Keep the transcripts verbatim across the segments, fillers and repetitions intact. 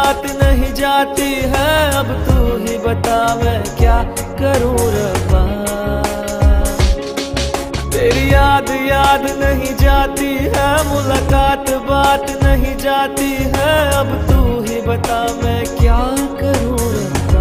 बात नहीं जाती है, अब तू ही बता मैं क्या करूं रब्बा। तेरी याद याद नहीं जाती है, मुलाकात बात नहीं जाती है, अब तू ही बता मैं क्या करूं रब्बा।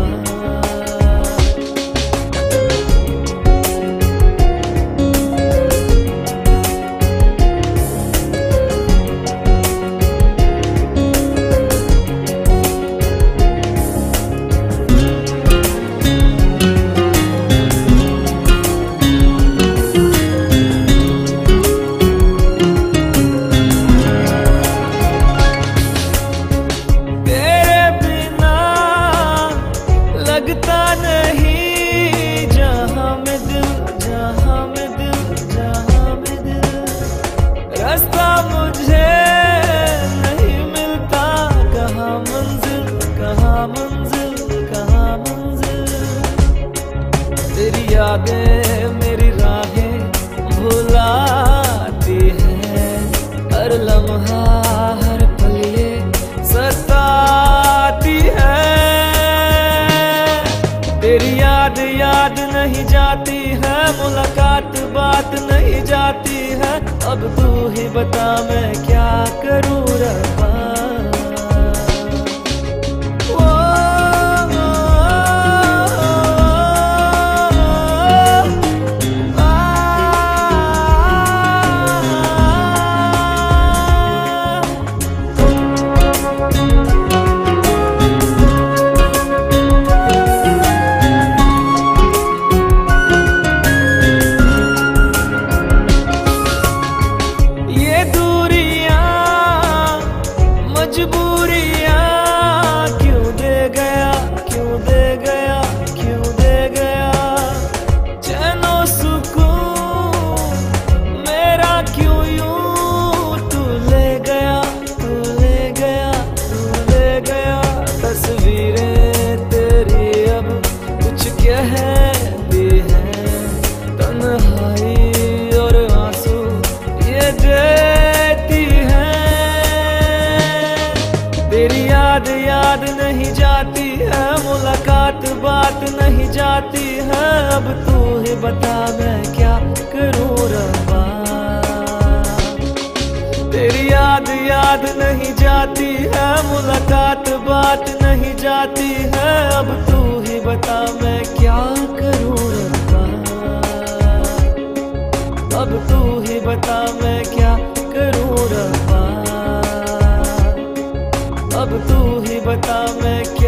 लगता नहीं जहां में दिल, जहां में दिल, जहां में दिल, रास्ता मुझे नहीं मिलता, कहाँ मंजिल, कहाँ मंजिल, कहाँ मंजिल। तेरी यादें मेरी राहें भुलाती है, हर लम्हा हर पल ये सताती है। तेरी याद याद नहीं जाती है, मुलाकात बात नहीं जाती है, अब तू ही बता मैं क्या करूं रब्बा। मजबूरियां क्यों दे गया, क्यों दे गया, क्यों दे गया, चैनो सुकून मेरा क्यों यूं तू ले गया, तू ले गया, तू ले गया। तस्वीरें तेरी अब कुछ कहती हैं, तन्हाई और आंसू ये देती हैं। तेरी याद याद नहीं जाती है, मुलाकात बात नहीं जाती है, अब तू ही बता मैं क्या करूं रब्बा। तेरी याद याद नहीं जाती है, मुलाकात बात नहीं जाती है, अब तू ही बता मैं क्या करूं रब्बा। अब तू ही बता मैं क्या करूं रब्बा। अब तू ही बता मैं क्या